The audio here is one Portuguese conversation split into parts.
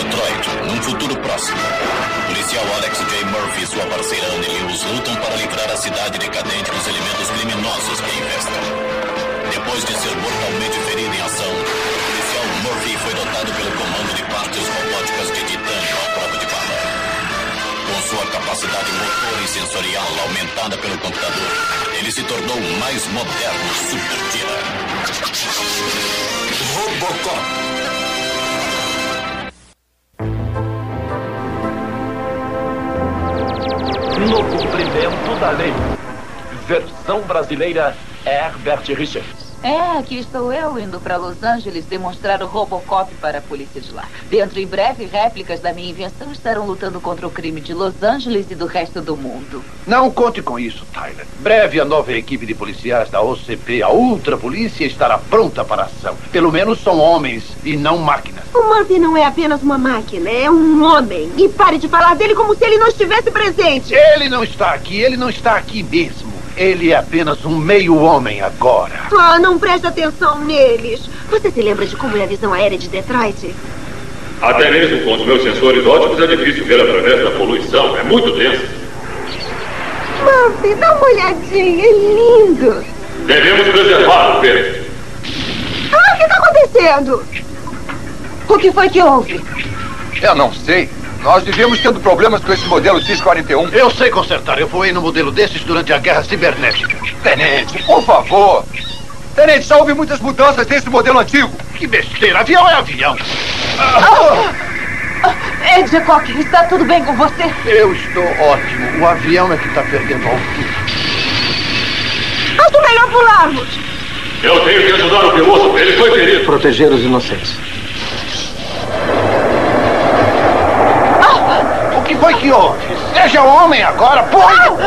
Detroit, num futuro próximo. O policial Alex J. Murphy e sua parceira Annie Lewis lutam para livrar a cidade decadente dos elementos criminosos que infestam. Depois de ser mortalmente ferido em ação, o policial Murphy foi dotado pelo comando de partes robóticas de titânio à prova de bala. Com sua capacidade motor e sensorial aumentada pelo computador, ele se tornou o mais moderno super-tira. Robocop. No cumprimento da lei. Versão brasileira, Herbert Richards. Aqui estou eu indo para Los Angeles demonstrar o Robocop para a polícia de lá. Dentro em breve, réplicas da minha invenção estarão lutando contra o crime de Los Angeles e do resto do mundo. Não conte com isso, Tyler. Breve a nova equipe de policiais da OCP, a Ultra Polícia, estará pronta para a ação. Pelo menos são homens e não máquinas. O Murphy não é apenas uma máquina, é um homem. E pare de falar dele como se ele não estivesse presente. Ele não está aqui mesmo. Ele é apenas um meio-homem agora. Não preste atenção neles. Você se lembra de como é a visão aérea de Detroit? Até mesmo com os meus sensores óticos é difícil ver através da poluição. É muito densa. Murphy, dá uma olhadinha. É lindo. Devemos preservá-lo, Pedro. O que está acontecendo? O que foi que houve? Eu não sei. Nós vivemos tendo problemas com esse modelo X-41. Eu sei consertar. Eu voei no modelo desses durante a guerra cibernética. Tenente, por favor. Tenente, já houve muitas mudanças desse modelo antigo. Que besteira. Avião é avião. Ed Cock, está tudo bem com você? Eu estou ótimo. O avião é que está perdendo altura. Acho melhor pularmos. Eu tenho que ajudar o piloto. Ele foi ferido. Proteger os inocentes. O que foi que houve? Seja homem agora, põe!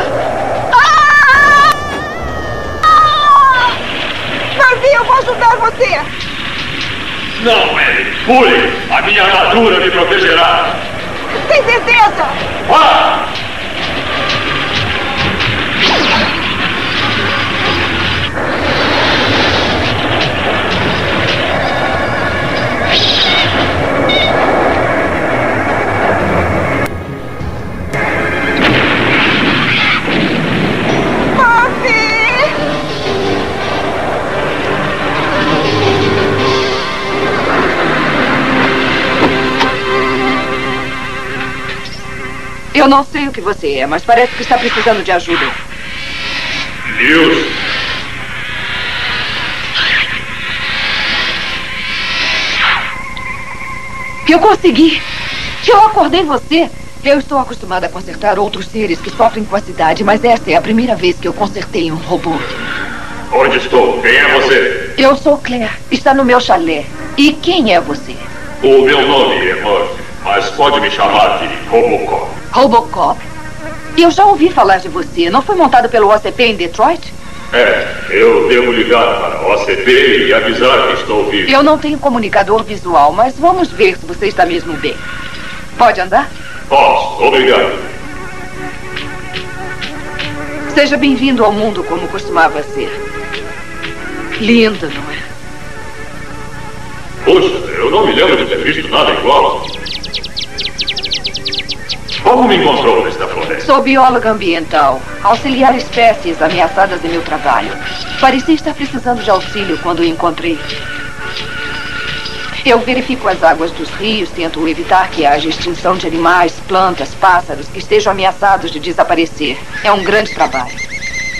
Murphy, eu vou ajudar você! Não, Ellie. Pule. A minha armadura me protegerá. Tem certeza? Vá! Eu não sei o que você é, mas parece que está precisando de ajuda. Deus! Eu consegui! Eu acordei você! Eu estou acostumada a consertar outros seres que sofrem com a cidade, mas esta é a primeira vez que eu consertei um robô. Onde estou? Quem é você? Eu sou Claire. Está no meu chalé. E quem é você? O meu nome é Murphy, mas pode me chamar de Robocop. Robocop? Eu já ouvi falar de você. Não foi montado pelo OCP em Detroit? Eu devo ligar para a OCP e avisar que estou vivo. Eu não tenho comunicador visual, mas vamos ver se você está mesmo bem. Pode andar? Posso, obrigado. Seja bem-vindo ao mundo como costumava ser. Lindo, não é? Puxa, eu não me lembro de ter visto nada igual. Como me encontrou nesta floresta? Sou bióloga ambiental. Auxiliar espécies ameaçadas em meu trabalho. Parecia estar precisando de auxílio quando o encontrei. Eu verifico as águas dos rios, tento evitar que haja extinção de animais, plantas, pássaros que estejam ameaçados de desaparecer. É um grande trabalho.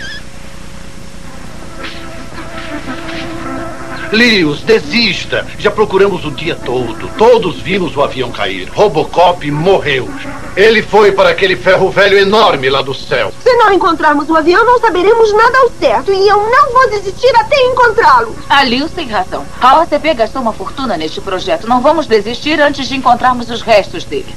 Lewis, desista. Já procuramos o dia todo. Todos vimos o avião cair. Robocop morreu. Ele foi para aquele ferro velho enorme lá do céu. Se não encontrarmos o avião, não saberemos nada ao certo. E eu não vou desistir até encontrá-lo. A Lewis tem razão. A OCP gastou uma fortuna neste projeto. Não vamos desistir antes de encontrarmos os restos dele.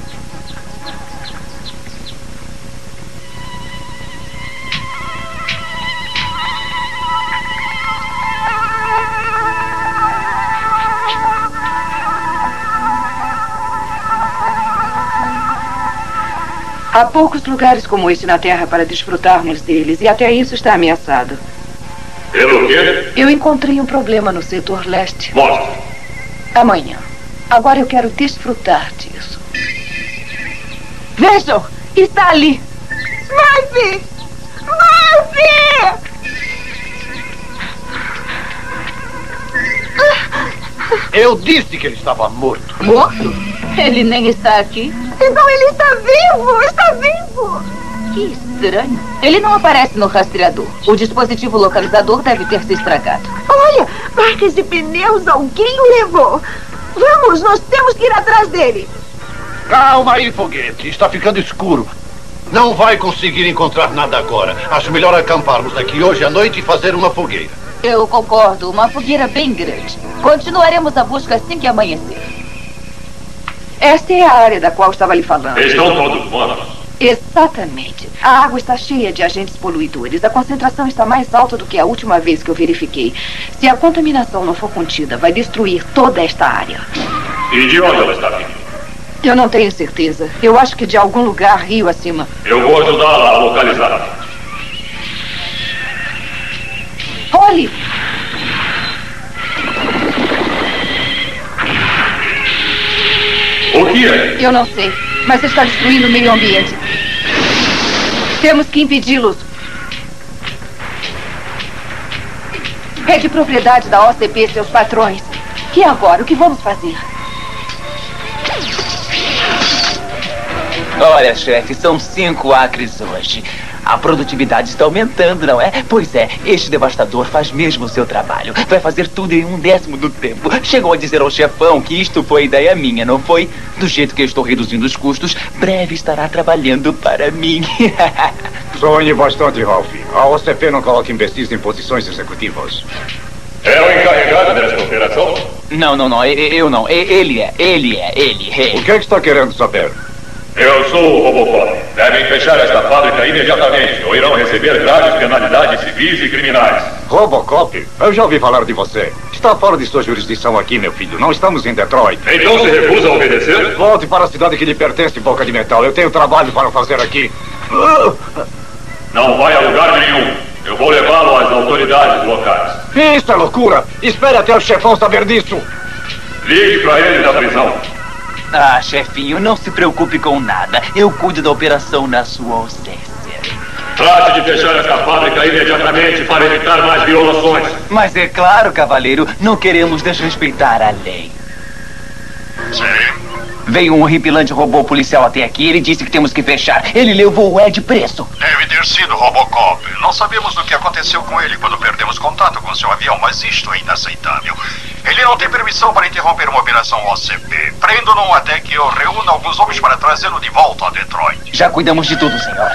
Há poucos lugares como este na Terra para desfrutarmos deles, e até isso está ameaçado. Pelo quê? Eu encontrei um problema no setor leste. Mostre. Amanhã. Agora eu quero desfrutar disso. Vejam, está ali. Murphy! Murphy! Eu disse que ele estava morto. Morto? Ele nem está aqui. Então ele está vivo! Está vivo! Que estranho. Ele não aparece no rastreador. O dispositivo localizador deve ter se estragado. Olha, marcas de pneus, alguém o levou. Vamos, nós temos que ir atrás dele. Calma aí, foguete. Está ficando escuro. Não vai conseguir encontrar nada agora. Acho melhor acamparmos aqui hoje à noite e fazer uma fogueira. Eu concordo. Uma fogueira bem grande. Continuaremos a busca assim que amanhecer. Esta é a área da qual estava lhe falando. Estão todos mortos. Exatamente. A água está cheia de agentes poluidores. A concentração está mais alta do que a última vez que eu verifiquei. Se a contaminação não for contida, vai destruir toda esta área. E de onde ela está vindo? Eu não tenho certeza. Eu acho que de algum lugar rio acima. Eu vou ajudá-la a localizar. Olhe! O que é? Eu não sei, mas está destruindo o meio ambiente. Temos que impedi-los. É de propriedade da OCP, seus patrões. E agora, o que vamos fazer? Olha, chefe, são 5 acres hoje. A produtividade está aumentando, não é? Pois é, este devastador faz mesmo o seu trabalho. Vai fazer tudo em 1/10 do tempo. Chegou a dizer ao chefão que isto foi ideia minha, não foi? Do jeito que eu estou reduzindo os custos, breve estará trabalhando para mim. Sonhe bastante, Ralph. A OCP não coloca imbecis em posições executivas. É o encarregado desta operação? Não, eu não. Ele é. O que é que está querendo saber? Eu sou o Robocop. Devem fechar esta fábrica imediatamente ou irão receber graves penalidades civis e criminais. Robocop? Eu já ouvi falar de você. Está fora de sua jurisdição aqui, meu filho. Não estamos em Detroit. Então se recusa a obedecer? Volte para a cidade que lhe pertence, boca de metal. Eu tenho trabalho para fazer aqui. Não vai a lugar nenhum. Eu vou levá-lo às autoridades locais. Isso é loucura. Espere até o chefão saber disso. Ligue para ele na prisão. Ah, chefinho, não se preocupe com nada. Eu cuido da operação na sua ausência. Trate de fechar esta fábrica imediatamente para evitar mais violações. Mas é claro, cavaleiro, não queremos desrespeitar a lei. Sim. Veio um horripilante robô policial até aqui. Ele disse que temos que fechar. Ele levou o Ed preso. Deve ter sido Robocop. Não sabemos do que aconteceu com ele quando perdemos contato com seu avião, mas isto é inaceitável. Ele não tem permissão para interromper uma operação OCP. Prendo-no até que eu reúna alguns homens para trazê-lo de volta a Detroit. Já cuidamos de tudo, senhor.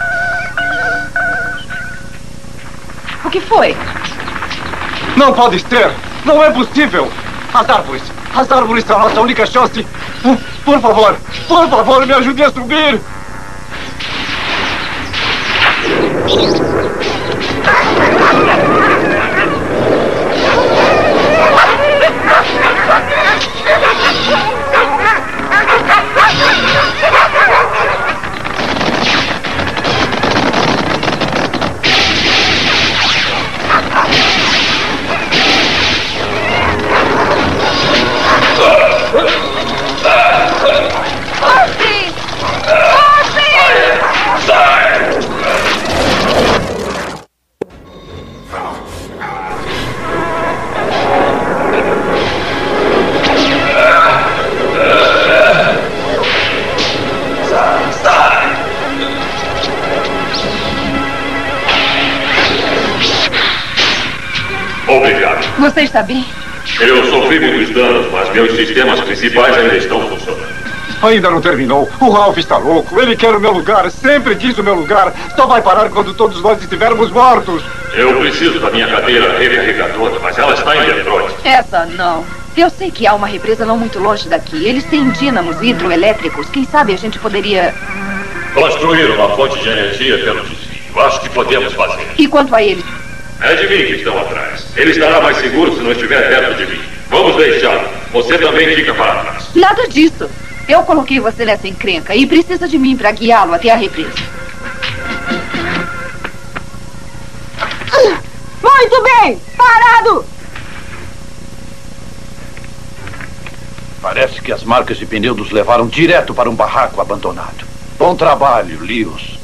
O que foi? Não pode ser. Não é possível. As árvores. As árvores são a nossa única chance. Por favor, me ajude a subir. Obrigado. Você está bem? Eu sofri muitos danos, mas meus sistemas principais ainda estão funcionando. Ainda não terminou. O Ralph está louco. Ele quer o meu lugar. Sempre quis o meu lugar. Só vai parar quando todos nós estivermos mortos. Eu preciso da minha cadeira recarregadora, mas ela está em Detroit. Essa não. Eu sei que há uma represa não muito longe daqui. Eles têm dínamos hidroelétricos. Quem sabe a gente poderia... Construir uma fonte de energia pelo desvio. Acho que podemos fazer. E quanto a eles? É de mim que estão atrás. Ele estará mais seguro se não estiver perto de mim. Vamos deixá-lo. Você também fica para trás. Nada disso. Eu coloquei você nessa encrenca e precisa de mim para guiá-lo até a represa. Muito bem! Parado! Parece que as marcas de pneu nos levaram direto para um barraco abandonado. Bom trabalho, Lewis.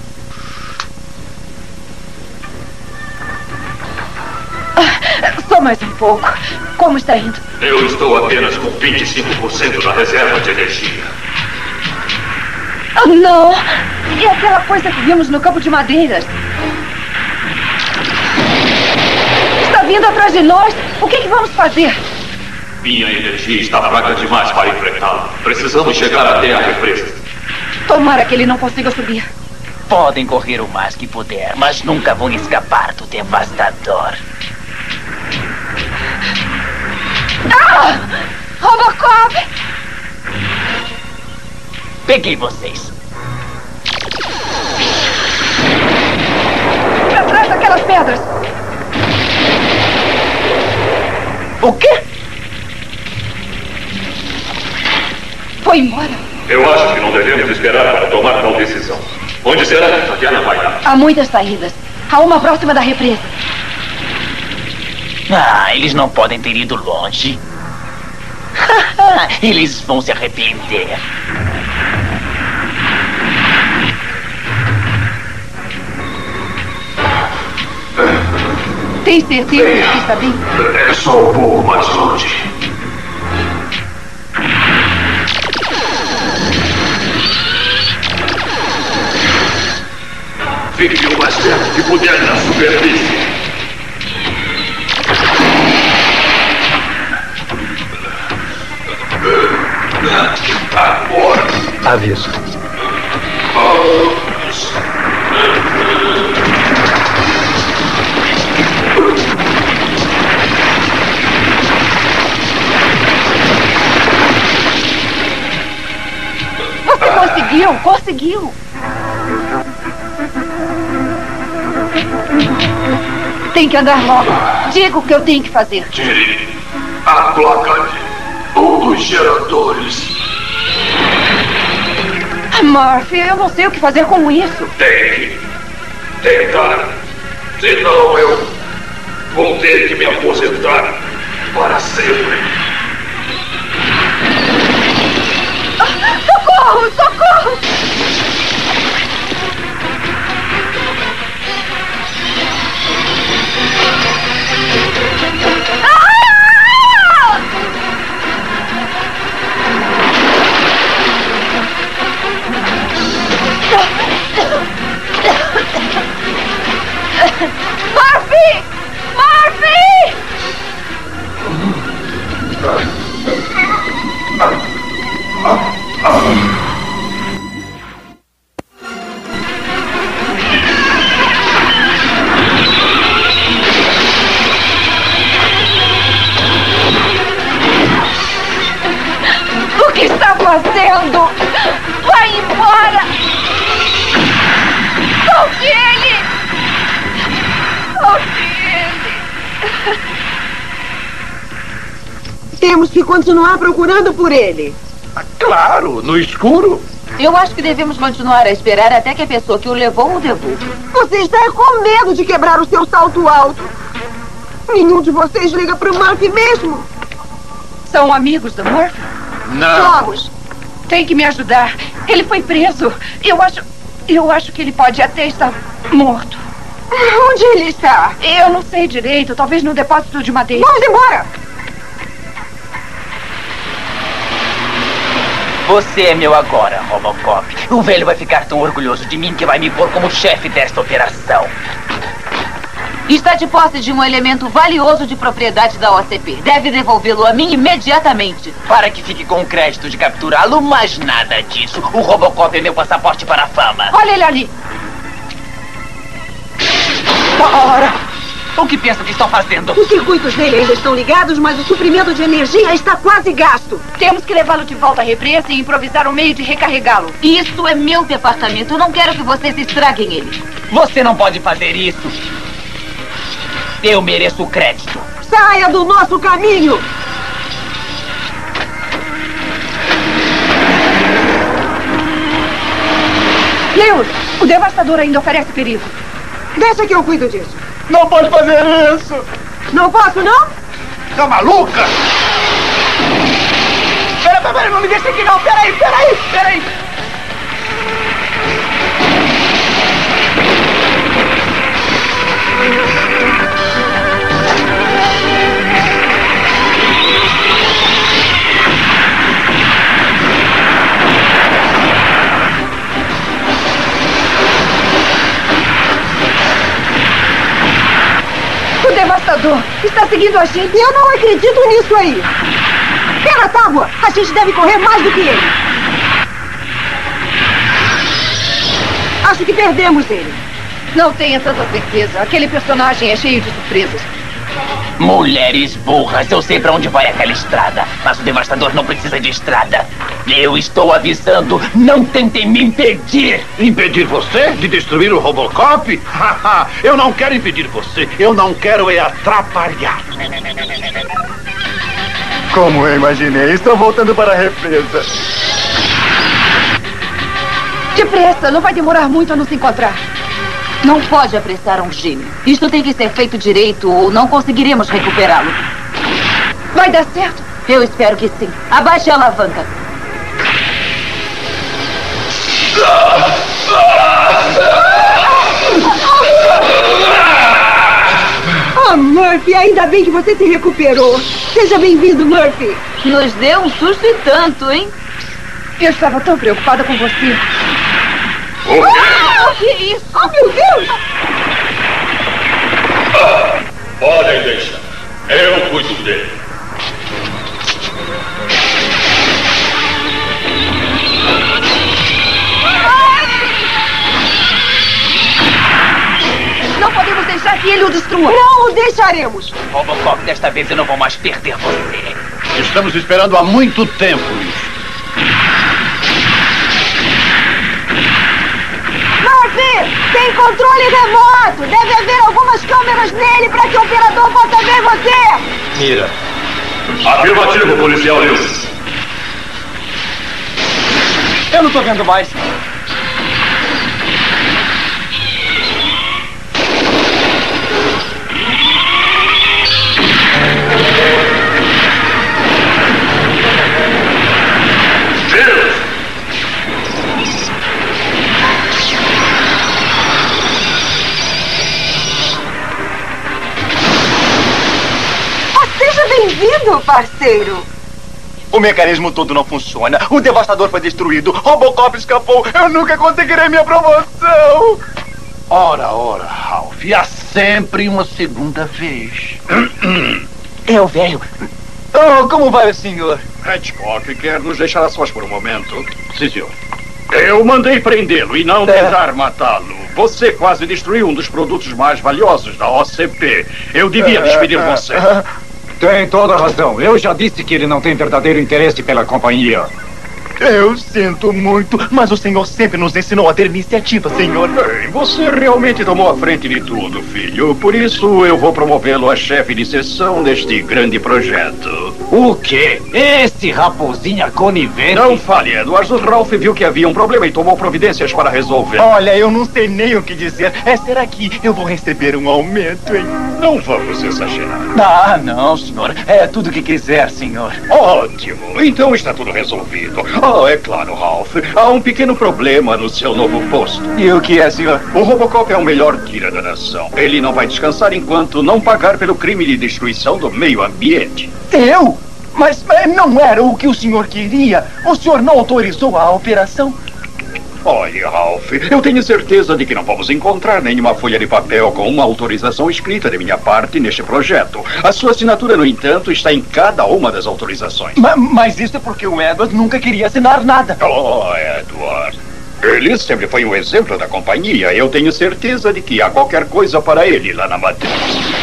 Só mais um pouco. Como está indo? Eu estou apenas com 25% da reserva de energia. Oh, não! E aquela coisa que vimos no campo de madeiras? Está vindo atrás de nós. O que vamos fazer? Minha energia está fraca demais para enfrentá-lo. Precisamos chegar até a represa. Tomara que ele não consiga subir. Podem correr o mais que puder, mas nunca vão escapar do devastador. Ah! Robocop! Peguei vocês. Pra trás daquelas pedras. O quê? Foi embora. Eu acho que não devemos esperar para tomar tal decisão. Onde será que Tatiana vai dar? Há muitas saídas. Há uma próxima da represa. Ah, eles não podem ter ido longe. Eles vão se arrepender. Tem certeza que está bem? É só um pouco mais longe. Fique o mais perto que puder na superfície. Agora. Aviso. Você conseguiu! Conseguiu! Tem que andar logo. Diga o que eu tenho que fazer. Tire a placa de um dos geradores. Murphy, eu não sei o que fazer com isso. Tem que tentar. Senão eu vou ter que me aposentar para sempre. Socorro! Socorro! Murphy! Murphy! O que está fazendo? Vai embora! Solte ele! Solte ele! Temos que continuar procurando por ele. Claro, no escuro. Eu acho que devemos continuar a esperar até que a pessoa que o levou o devolva. Você está com medo de quebrar o seu salto alto. Nenhum de vocês liga para o Murphy mesmo. São amigos do Murphy? Não. Somos. Tem que me ajudar. Ele foi preso. Eu acho que ele pode até estar morto. Onde ele está? Eu não sei direito. Talvez no depósito de madeira. Vamos embora! Você é meu agora, Robocop. O velho vai ficar tão orgulhoso de mim que vai me pôr como chefe desta operação. Está de posse de um elemento valioso de propriedade da OCP. Deve devolvê-lo a mim imediatamente. Para que fique com o crédito de capturá-lo, mas nada disso. O Robocop é meu passaporte para a fama. Olha ele ali. Ora! O que pensam que estão fazendo? Os circuitos dele ainda estão ligados, mas o suprimento de energia está quase gasto. Temos que levá-lo de volta à represa e improvisar um meio de recarregá-lo. Isso é meu departamento. Eu não quero que vocês estraguem ele. Você não pode fazer isso. Eu mereço crédito. Saia do nosso caminho! Lewis, o devastador ainda oferece perigo. Deixa que eu cuido disso. Não pode fazer isso! Não posso, não? Tá maluca? Peraí, não me deixa aqui não. Peraí. O Devastador está seguindo a gente. Eu não acredito nisso aí. Pela tábua, a gente deve correr mais do que ele. Acho que perdemos ele. Não tenha tanta certeza. Aquele personagem é cheio de surpresas. Mulheres burras, eu sei pra onde vai aquela estrada. Mas o Devastador não precisa de estrada. Eu estou avisando, não tentem me impedir. Impedir você de destruir o Robocop? Eu não quero impedir você. Eu não quero é atrapalhar. Como eu imaginei, estou voltando para a represa. Depressa, não vai demorar muito a nos encontrar. Não pode apressar um gêmeo. Isto tem que ser feito direito ou não conseguiremos recuperá-lo. Vai dar certo? Eu espero que sim. Abaixe a alavanca. Oh, Murphy, ainda bem que você se recuperou. Seja bem-vindo, Murphy. Nos deu um susto e tanto, hein? Eu estava tão preocupada com você. O que é isso? Oh, meu Deus! Podem deixar. Eu cuido dele. Não podemos deixar que ele o destrua. Não o deixaremos. Robocop, desta vez eu não vou mais perder você. Estamos esperando há muito tempo isso. Murphy, tem controle remoto. Deve haver algumas câmeras nele para que o operador possa ver você. Mira. Afirmativo, policial Lewis. Eu não estou vendo mais. Seja bem-vindo, parceiro. O mecanismo todo não funciona. O Devastador foi destruído. Robocop escapou. Eu nunca conseguirei minha promoção. Ora, Ralph. Há sempre uma segunda vez. É o velho. Oh, como vai o senhor? Hitchcock quer nos deixar a sós por um momento. Sim, senhor. Eu mandei prendê-lo e não tentar matá-lo. Você quase destruiu um dos produtos mais valiosos da OCP. Eu devia despedir você. Tem toda a razão. Eu já disse que ele não tem verdadeiro interesse pela companhia. Eu sinto muito, mas o senhor sempre nos ensinou a ter iniciativa, senhor. Bem, você realmente tomou a frente de tudo, filho. Por isso, eu vou promovê-lo a chefe de seção deste grande projeto. O quê? Esse raposinha conivente? Não fale, Edward. O Ralph viu que havia um problema e tomou providências para resolver. Olha, eu não sei nem o que dizer. Será que eu vou receber um aumento, hein? Não vamos exagerar. Ah, não, senhor. É tudo o que quiser, senhor. Ótimo. Então está tudo resolvido. Oh, é claro, Ralph. Há um pequeno problema no seu novo posto. E o que é, senhor? O Robocop é o melhor tira da nação. Ele não vai descansar enquanto não pagar pelo crime de destruição do meio ambiente. Eu? Mas não era o que o senhor queria? O senhor não autorizou a operação? Olha, Ralph, eu tenho certeza de que não vamos encontrar nenhuma folha de papel com uma autorização escrita de minha parte neste projeto. A sua assinatura, no entanto, está em cada uma das autorizações. Mas isso é porque o Edward nunca queria assinar nada. Oh, Edward. Ele sempre foi um exemplo da companhia. Eu tenho certeza de que há qualquer coisa para ele lá na matriz.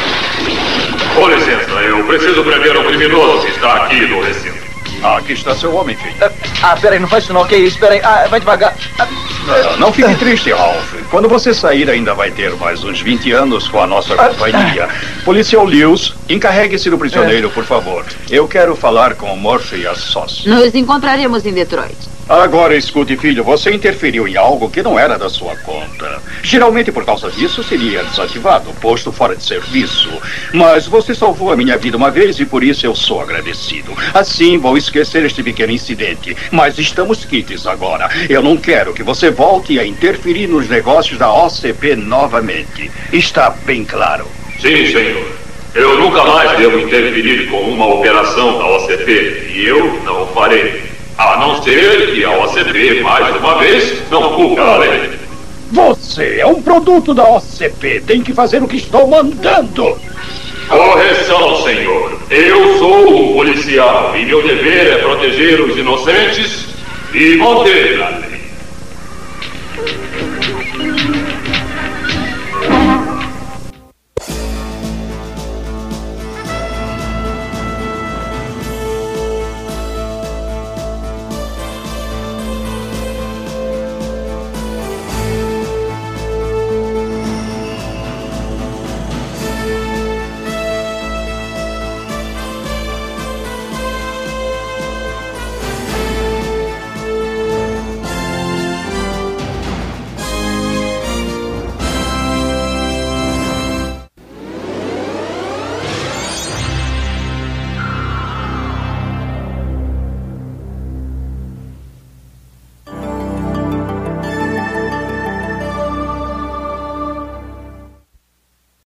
Com licença, eu preciso prender um criminoso que está aqui no recinto. Aqui está seu homem, filho. Peraí, não faz isso não, ok? Espera aí. Vai devagar. Não fique triste, Ralph. Quando você sair, ainda vai ter mais uns 20 anos com a nossa companhia. Policial Lewis, encarregue-se do prisioneiro, por favor. Eu quero falar com o Murphy e a sós. Nos encontraremos em Detroit. Agora escute, filho, você interferiu em algo que não era da sua conta. Geralmente, por causa disso, seria desativado, posto fora de serviço. Mas você salvou a minha vida uma vez e por isso eu sou agradecido. Assim, vou esquecer este pequeno incidente. Mas estamos quites agora. Eu não quero que você volte a interferir nos negócios da OCP novamente. Está bem claro? Sim, senhor. Eu nunca mais devo interferir com uma operação da OCP. E eu não o farei. A não ser que a OCP, mais uma vez, não cumpra a lei. Você é um produto da OCP. Tem que fazer o que estou mandando. Correção, senhor. Eu sou um policial e meu dever é proteger os inocentes e manter a